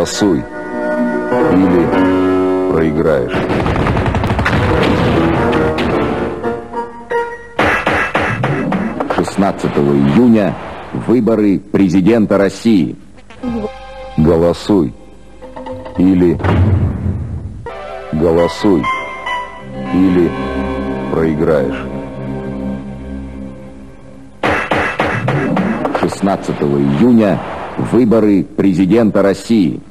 Голосуй. Или проиграешь. Июня выборы президента России. Голосуй. Или голосуй. Или проиграешь. 16 июня выборы президента России.